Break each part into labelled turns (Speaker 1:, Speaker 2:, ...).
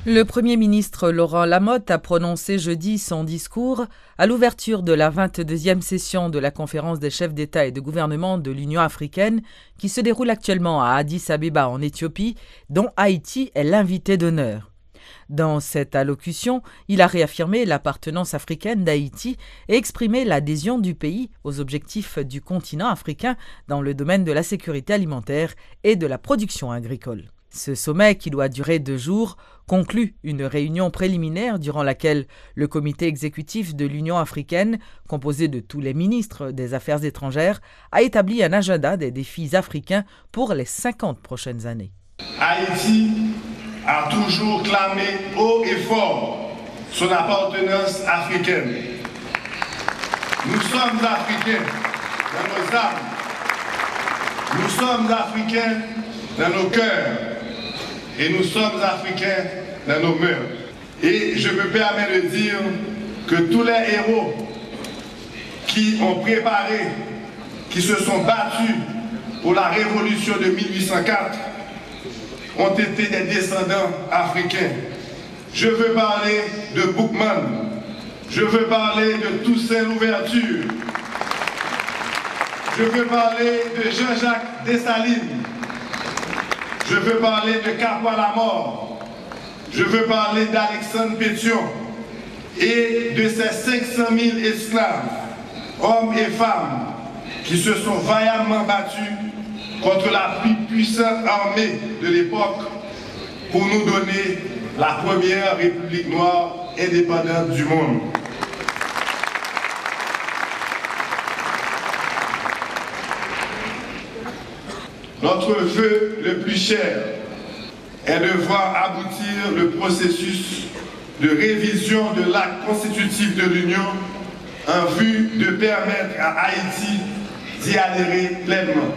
Speaker 1: Le Premier ministre Laurent Lamotte a prononcé jeudi son discours à l'ouverture de la 22e session de la conférence des chefs d'État et de gouvernement de l'Union africaine qui se déroule actuellement à Addis Abeba en Éthiopie, dont Haïti est l'invité d'honneur. Dans cette allocution, il a réaffirmé l'appartenance africaine d'Haïti et exprimé l'adhésion du pays aux objectifs du continent africain dans le domaine de la sécurité alimentaire et de la production agricole. Ce sommet, qui doit durer 2 jours, conclut une réunion préliminaire durant laquelle le comité exécutif de l'Union africaine, composé de tous les ministres des Affaires étrangères, a établi un agenda des défis africains pour les 50 prochaines années.
Speaker 2: Haïti a toujours clamé haut et fort son appartenance africaine. Nous sommes africains dans nos âmes, nous sommes africains dans nos cœurs et nous sommes africains dans nos mœurs. Et je me permets de dire que tous les héros qui ont préparé, qui se sont battus pour la révolution de 1804, ont été des descendants africains. Je veux parler de Boukman, je veux parler de Toussaint Louverture, je veux parler de Jean-Jacques Dessalines, je veux parler de Capois Lamort, je veux parler d'Alexandre Pétion et de ces 500 000 esclaves, hommes et femmes, qui se sont vaillamment battus contre la plus puissante armée de l'époque pour nous donner la première République noire indépendante du monde. Notre vœu le plus cher est de voir aboutir le processus de révision de l'acte constitutif de l'Union en vue de permettre à Haïti d'y adhérer pleinement.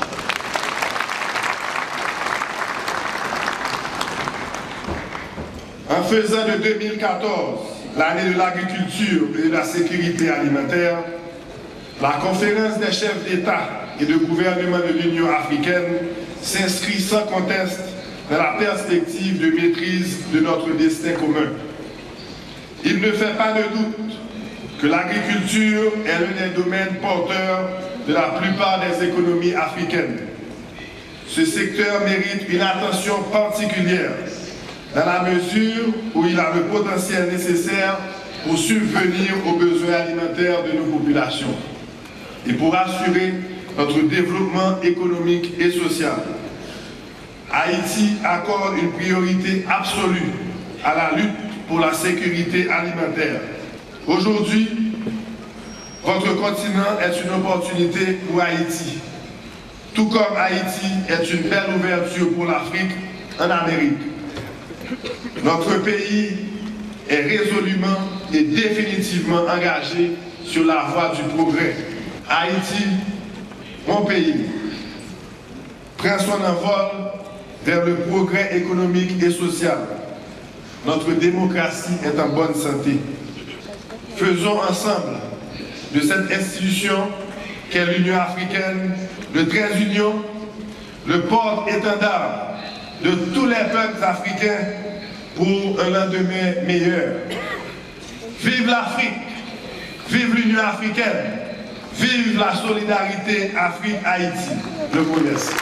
Speaker 2: En faisant de 2014 l'année de l'agriculture et de la sécurité alimentaire, la conférence des chefs d'État et de gouvernement de l'Union africaine s'inscrit sans conteste dans la perspective de maîtrise de notre destin commun. Il ne fait pas de doute que l'agriculture est l'un des domaines porteurs de la plupart des économies africaines. Ce secteur mérite une attention particulière dans la mesure où il a le potentiel nécessaire pour subvenir aux besoins alimentaires de nos populations et pour assurer notre développement économique et social. Haïti accorde une priorité absolue à la lutte pour la sécurité alimentaire. Aujourd'hui, votre continent est une opportunité pour Haïti, tout comme Haïti est une belle ouverture pour l'Afrique en Amérique. Notre pays est résolument et définitivement engagé sur la voie du progrès. Haïti, mon pays, prend son envol vers le progrès économique et social. Notre démocratie est en bonne santé. Faisons ensemble de cette institution qu'est l'Union africaine, le trait d'union, le porte-étendard de tous les peuples africains pour un lendemain meilleur. Vive l'Afrique, vive l'Union africaine, vive la solidarité Afrique-Haïti. Je vous remercie.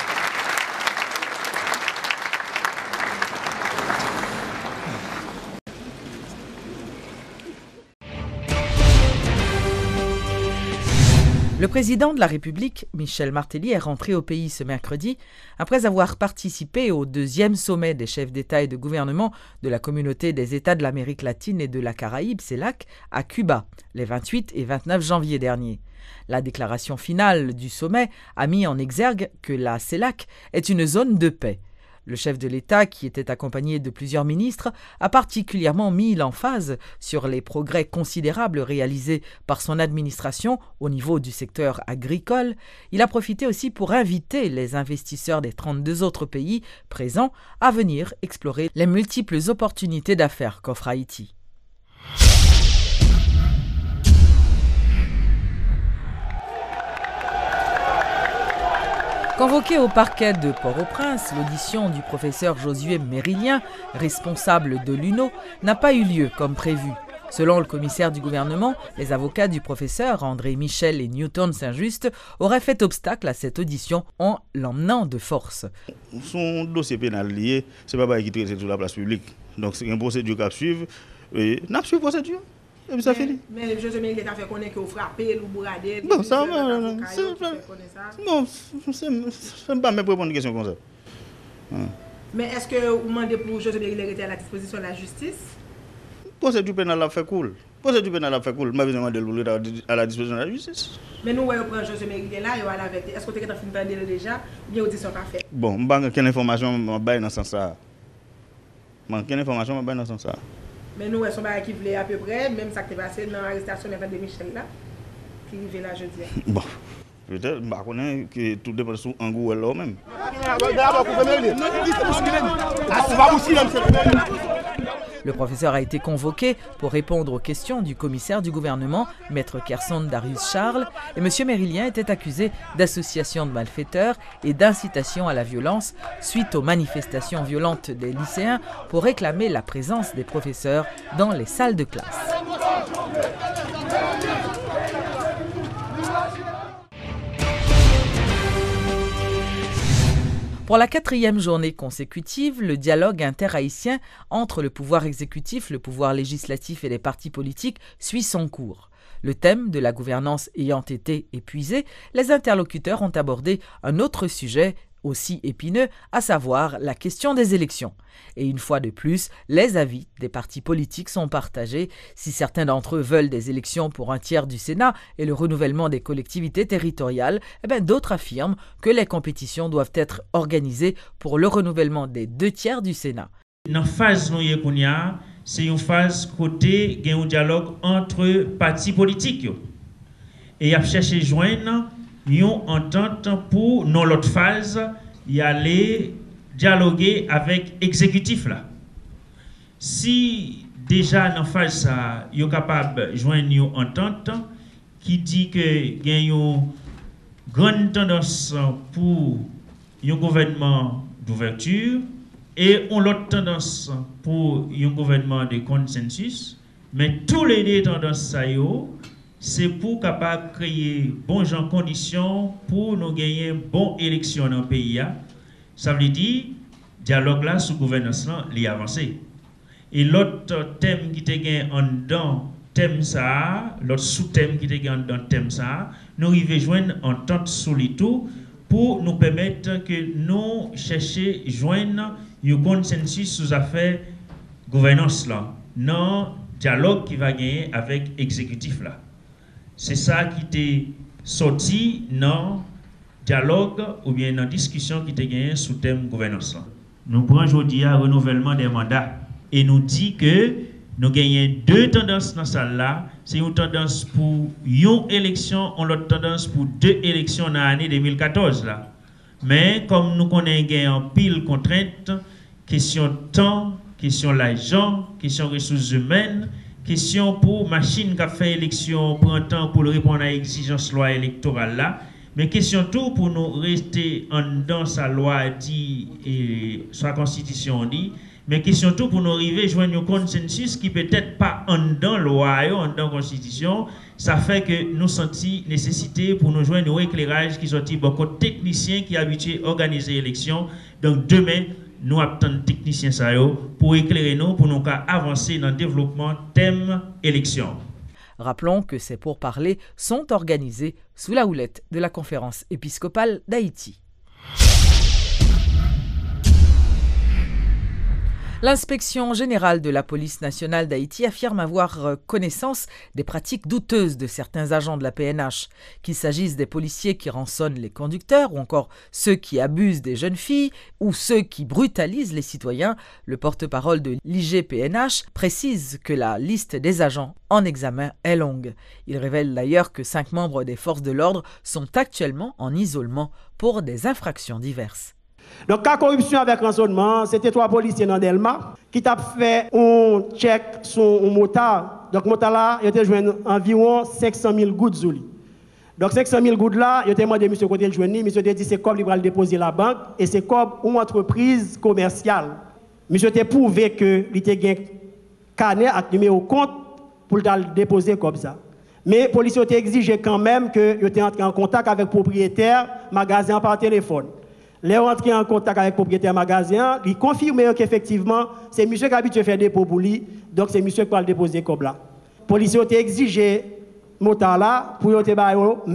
Speaker 1: Le président de la République, Michel Martelly, est rentré au pays ce mercredi après avoir participé au 2e sommet des chefs d'État et de gouvernement de la Communauté des États de l'Amérique latine et de la Caraïbe, CELAC, à Cuba, les 28 et 29 janvier dernier. La déclaration finale du sommet a mis en exergue que la CELAC est une zone de paix. Le chef de l'État, qui était accompagné de plusieurs ministres, a particulièrement mis l'emphase sur les progrès considérables réalisés par son administration au niveau du secteur agricole. Il a profité aussi pour inviter les investisseurs des 32 autres pays présents à venir explorer les multiples opportunités d'affaires qu'offre Haïti. Convoqué au parquet de Port-au-Prince, l'audition du professeur Josué Mérilien, responsable de l'UNO, n'a pas eu lieu comme prévu. Selon le commissaire du gouvernement, les avocats du professeur André Michel et Newton Saint-Just auraient fait obstacle à cette audition en l'emmenant de force.
Speaker 3: Son dossier pénal lié, ce n'est pas qui traite sur la place publique. Donc c'est une procédure qu'à suivre. Et n'a pas suivi procédure. Et puis ça finit.
Speaker 4: Mais Josué Mérilien a fait connaître que vous frappez, vous bourradez.
Speaker 3: Bon, ça va. Non, je ne pas me répondre à une question comme ça.
Speaker 4: Mais est-ce que vous demandez pour Josué Mérilien d'être à la disposition de la justice?
Speaker 3: Procédure pénale a fait cool. Procédure pénale a fait cool. Je vais demander à la disposition de la justice.
Speaker 4: Mais nous, on prend Josué Mérilien là, il va avec. Est-ce que vous avez fait déjà ou bien audition qu'a fait?
Speaker 3: Bon, je n'ai pas quelle information dans ce sens. Quelle information dans ce sens.
Speaker 4: Mais nous, on va qui voulait à peu près, même ça qui est passé dans l'arrestation de Michel là, qui arrive là jeudi.
Speaker 3: Bon, peut-être, je connais que tout dépend de son engouement là même.
Speaker 1: Le professeur a été convoqué pour répondre aux questions du commissaire du gouvernement, maître Kerson Darius Charles, et M. Mérilien était accusé d'association de malfaiteurs et d'incitation à la violence suite aux manifestations violentes des lycéens pour réclamer la présence des professeurs dans les salles de classe. Pour la 4e journée consécutive, le dialogue interhaïtien entre le pouvoir exécutif, le pouvoir législatif et les partis politiques suit son cours. Le thème de la gouvernance ayant été épuisé, les interlocuteurs ont abordé un autre sujet aussi épineux, à savoir la question des élections. Et une fois de plus, les avis des partis politiques sont partagés. Si certains d'entre eux veulent des élections pour un tiers du Sénat et le renouvellement des collectivités territoriales, d'autres affirment que les compétitions doivent être organisées pour le renouvellement des 2 tiers du Sénat.
Speaker 5: Dans la phase c'est une phase côté un dialogue entre partis politiques. Et il a cherché joindre une entente pour, dans l'autre phase, y aller dialoguer avec l'exécutif là. Si déjà dans la phase ça, il est capable de joindre une entente qui dit que il y a une grande tendance pour un gouvernement d'ouverture et on l'autre tendance pour un gouvernement de consensus, mais tous les deux tendances ça c'est pour capable créer bon genre conditions pour nous gagner bonne élection dans le pays. Ça veut dire dialogue là sous gouvernance là les avancé. Et l'autre thème qui était gagné en dedans thème ça, l'autre sous-thème qui était gagné en dedans thème ça, nous arriver joindre entente sur les tout pour nous permettre que nous chercher joindre un consensus sur affaire gouvernance là, non dialogue qui va gagner avec l'exécutif là. C'est ça qui est sorti dans dialogue ou bien dans discussion qui était gagné sous thème gouvernance. Nous prenons aujourd'hui un renouvellement des mandats et nous dit que nous gagnons 2 tendances dans ça là. C'est une tendance pour une élection, on l'autre tendance pour 2 élections dans l'année 2014 là. Mais comme nous connaissons en pile contrainte, question temps, question l'argent, question ressources humaines, question pour machine qui a fait élection prend temps pour répondre à l'exigence loi électorale là, mais question tout pour nous rester en dans sa loi dit et sa constitution dit, mais question tout pour nous arriver joindre un consensus qui peut-être pas en dans loi en dans constitution, ça fait que nous senti nécessité pour nous joindre un éclairage qui sorti beaucoup de techniciens qui habitués à organiser l'élection. Donc demain nous attendons techniciens pour éclairer nous, pour nous avancer dans le développement thème élection.
Speaker 1: Rappelons que ces pourparlers sont organisés sous la houlette de la Conférence épiscopale d'Haïti. L'inspection générale de la police nationale d'Haïti affirme avoir connaissance des pratiques douteuses de certains agents de la PNH, qu'il s'agisse des policiers qui rançonnent les conducteurs ou encore ceux qui abusent des jeunes filles ou ceux qui brutalisent les citoyens. Le porte-parole de l'IGPNH précise que la liste des agents en examen est longue. Il révèle d'ailleurs que 5 membres des forces de l'ordre sont actuellement en isolement pour des infractions diverses.
Speaker 6: Donc, cas corruption avec rançonnement, c'était 3 policiers dans Delma qui ont fait un check sur un motard. Donc, motard là, il a joué environ 500 000 gouttes. Donc 500 000 gouttes là, il a demandé à M. Côté le journée, M. a dit c'est comme il va le déposer à la banque et c'est comme une entreprise commerciale. M. a prouvé que il était gagné carnet avec numéro compte pour le déposer comme ça. Mais les policiers ont exigé quand même qu'il était entré en contact avec le propriétaire magasin par téléphone. Les rentrés en contact avec le propriétaire magasin, il confirmait qu'effectivement, c'est monsieur qui a habitué à faire des dépôt pour lui, donc c'est monsieur qui va le déposer comme là. Les policiers ont exigé Motala pour lui donner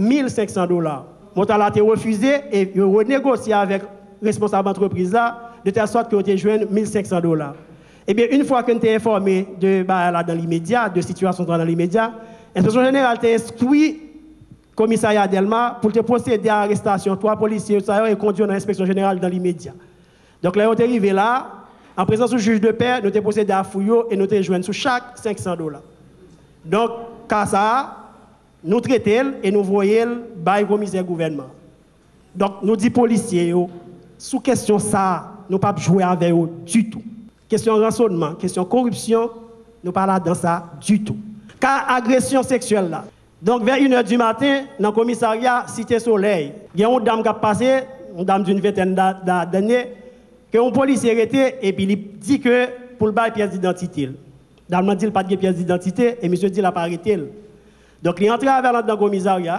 Speaker 6: $1 Motala a refusé et il a renégocié avec le responsable d'entreprise là, de telle sorte qu'il a joué $1 Eh bien, une fois qu'on était informé de dans l'immédiat, de situation dans l'immédiat, l'inspection générale a instruit le commissariat Delma pour te procéder à l'arrestation. 3 policiers et conduire dans l'inspection générale dans l'immédiat. Donc là, on est arrivé là, en présence du juge de paix, nous avons procédé à fouiller et nous avons joint sous chaque $500. Donc, quand ça, nous traitons et nous voyons le commissaire gouvernement. Donc, nous disons policiers, sous question ça, nous ne pouvons pas jouer avec eux du tout. Question rançonnement, question corruption, nous ne parlons pas dans ça du tout. Car agression sexuelle là. Donc, vers 1h du matin, dans le commissariat Cité Soleil, il y a une dame qui a passé, une dame d'une vingtaine d'années, que un policier arrêté et puis il dit que pour le bail pièce d'identité. La dame dit qu'il n'a pas de pièce d'identité et monsieur dit qu'il n'a pas arrêté. Donc, il est entré vers le commissariat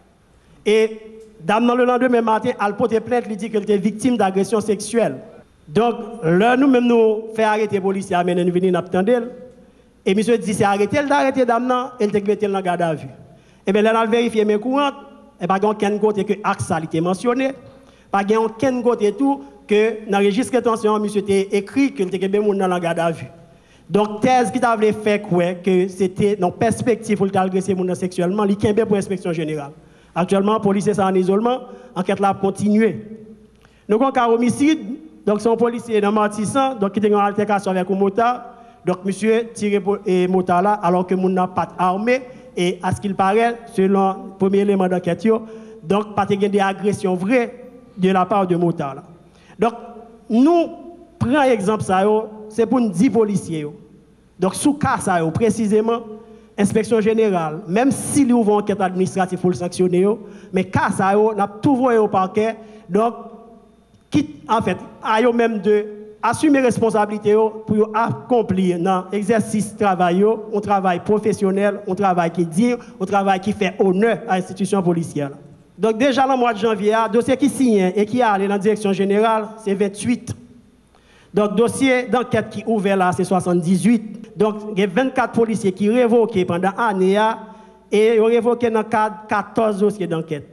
Speaker 6: et dame, le lendemain matin, elle porte plainte, il dit qu'elle était victime d'agression sexuelle. Donc, là, nous-mêmes, nous faisons arrêter les policiers, nous venons attendre. Et monsieur dit, c'est arrêté, d'arrêter dame, elle te met dans la garde à vue. Et bien, là, on a vérifié mes courants, et pas aucun côté que AXA était mentionné, pas aucun côté tout que dans le registre de rétention, monsieur a écrit qu'il était dans la garde à vue. Donc, thèse qui t'avait fait que c'était dans perspective pour agresser les gens sexuellement, il y a pour l'inspection générale. Actuellement, la police est en isolement, l'enquête là a continué. Nous avons un homicide, donc c'est un policier dans Martissan, donc qui était en altercation avec un motard. Donc, monsieur tiré et motard là, alors que mon n'a pas armé, et à ce qu'il paraît, selon le premier élément d'enquête, donc, pas de des agressions vraies de la part de motard là. Donc, nous prenons exemple ça, c'est pour nous 10 policiers. Donc, sous cas ça, précisément, inspection générale, même s'il ouvre une enquête administrative pour le sanctionner, mais cas ça, on a tout voyé au parquet. Donc, quitte, en fait, à eux même de assumer responsabilité pour accomplir dans l'exercice de travail, un travail professionnel, un travail qui dit, un travail qui fait honneur à l'institution policière. Donc déjà le mois de janvier, le dossier qui signe et qui est allé dans la direction générale, c'est 28. Donc dossier d'enquête qui est ouvert là, c'est 78. Donc il y a 24 policiers qui révoqués pendant l'année et révoqués dans le cadre de 14 dossiers d'enquête.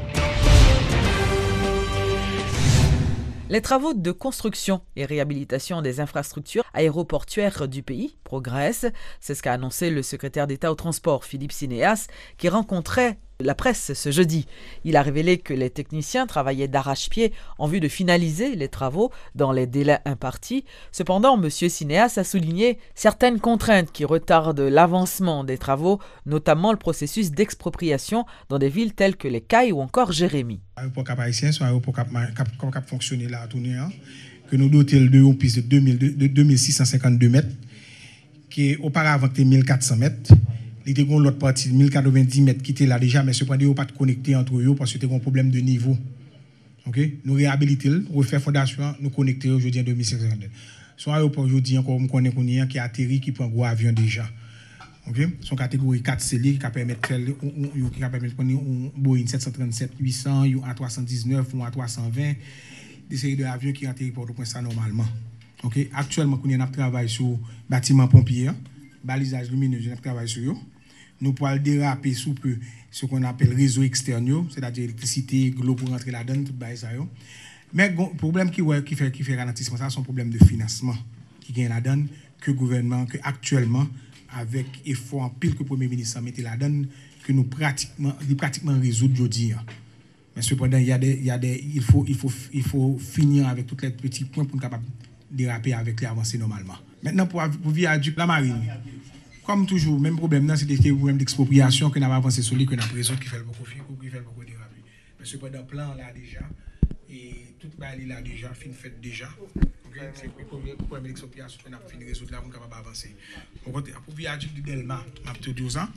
Speaker 1: Les travaux de construction et réhabilitation des infrastructures aéroportuaires du pays progressent. C'est ce qu'a annoncé le secrétaire d'État au transport, Philippe Sinéas, qui rencontrait la presse ce jeudi. Il a révélé que les techniciens travaillaient d'arrache-pied en vue de finaliser les travaux dans les délais impartis. Cependant, M. Sinéas a souligné certaines contraintes qui retardent l'avancement des travaux, notamment le processus d'expropriation dans des villes telles que les Cayes ou encore Jérémie.
Speaker 7: L'aéroport Cap-Haïtien, c'est un aéroport qui a fonctionné là à tourner, que nous dotons de une piste de 2652 mètres, qui auparavant était 1400 mètres. Il y a l'autre partie de 1090 mètres qui était là déjà, mais cependant, il n'y a pas de connecté entre eux parce que c'était un problème de niveau. Okay? Nous réhabilitons, nous refaisons fondation, nous connectons aujourd'hui en 2052. Son aéroport aujourd'hui, encore, on connaît qui a atterri, qui prend un gros avion déjà. Okay? Son catégorie 4 CL qui permet de prendre un Boeing 737-800, un A319 ou un A320, des séries d'avions qui atterrissent pour le point ça normalement. Okay? Actuellement, nous travaillons sur bâtiment pompier, balisage lumineux, nous travaillons sur eux. Nous pouvons déraper sous peu ce qu'on appelle réseau externe, c'est-à-dire électricité, l'eau pour rentrer là-dedans, tout ça. Mais le problème qui fait ralentissement, c'est un problème de financement qui gagne là-dedans, que le gouvernement, que actuellement, avec effort en pile que le Premier ministre a mis là-dedans, que nous pratiquement résoudre aujourd'hui. Mais cependant, il faut finir avec tous les petits points pour être capable de déraper avec les avancées normalement. Maintenant, pour viaduc la marine, comme toujours, même problème, c'est des problèmes d'expropriation que nous avons avancé sur lui, que nous avons résoudre qui fait beaucoup déraper. Mais cependant, le plan là déjà, et tout le là déjà, fin fait déjà. C'est le problème d'expropriation que nous avons fini de résoudre là pour nous avancer. Pour viaduc de Delma, je vais te dire ça.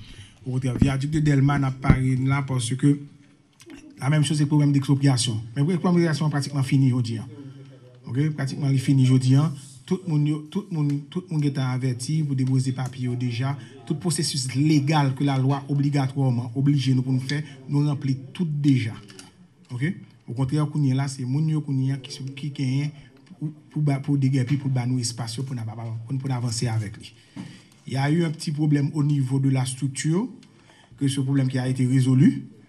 Speaker 7: Au contraire, viaduc de Delma n'a pas là parce que la même chose c'est le problème d'expropriation. Mais l'expropriation est pratiquement fini aujourd'hui. OK, pratiquement fini aujourd'hui. Tout le monde est averti pour déposer papier déjà. Tout processus légal que la loi obligatoirement oblige nous pour nous faire, nous remplit tout déjà. OK? Au contraire, là c'est moun qui gagne pour déguerpir pour nous espace pour avancer avec lui. Il y a eu un petit problème au niveau de la structure, que ce problème qui a été résolu.